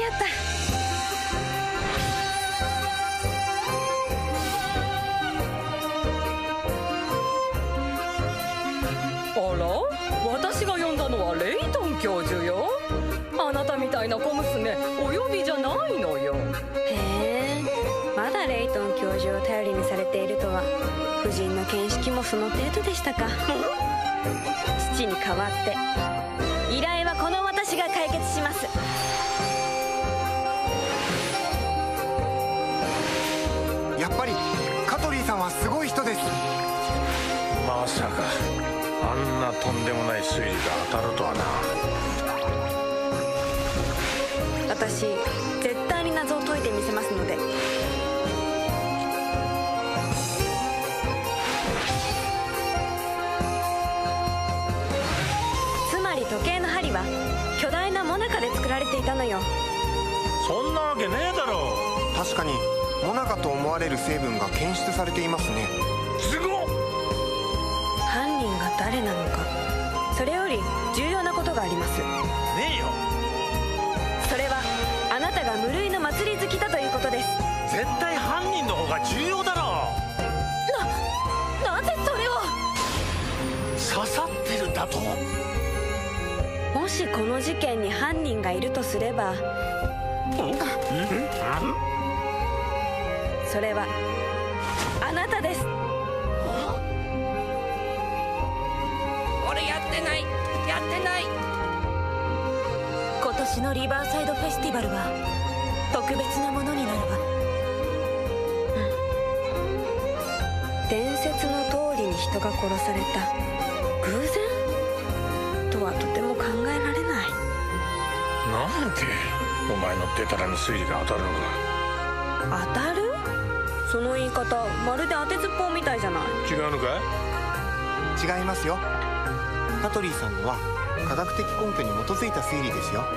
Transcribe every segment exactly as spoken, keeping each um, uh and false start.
った。 あら、私が呼んだのはレイトン教授よ。あなたみたいな小娘お呼びじゃないのよ。 へえ、まだレイトン教授を頼りにされているとは。夫人の見識もその程度でしたか。父に代わって依頼はこの私が解決します。 やっぱりカトリーさんはすごい人です。 まさかあんなとんでもない推理が当たるとはな。 私絶対に謎を解いてみせますので。つまり時計の針は巨大なモナカで作られていたのよ。 そんなわけねえだろ。 確かにモナカと思われる成分が検出されていますね。 すごっ。 犯人が誰なのか、それより重要なことがあります。 ねえよ。 それはあなたが無類の祭り好きだということです。 絶対犯人の方が重要だろ。 な、なぜそれを。 刺さってるだと。 もしこの事件に犯人がいるとすれば、それはあなたです。 俺やってない、やってない。 今年のリバーサイドフェスティバルは特別なものになるわ。うん、伝説の通りに人が殺された偶然とはとても考えられない。 なんでお前のデタラメ推理が当たるのか。 当たる？その言い方まるで当てずっぽうみたいじゃない。 違うのかい？ 違いますよ。カトリーさんのは科学的根拠に基づいた推理ですよ。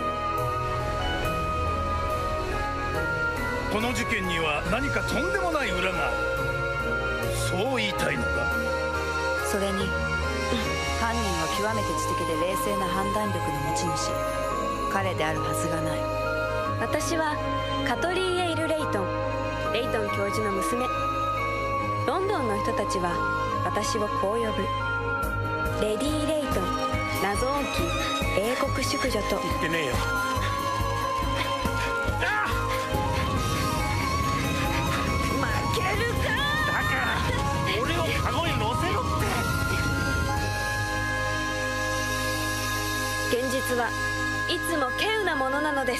この事件には何かとんでもない裏がある。そう言いたいのか。 それに、うん、犯人は極めて知的で冷静な判断力の持ち主。彼であるはずがない。 私はカトリー・エイル・レイトン、レイトン教授の娘。ロンドンの人たちは私をこう呼ぶ。レディ・レイトン、謎多き英国淑女と。 言ってねえよ。 負けるか。 だから俺をカゴに乗せろって。 現実はいつも稀有なものなのです。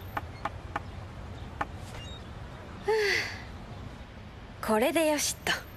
これでよしっと。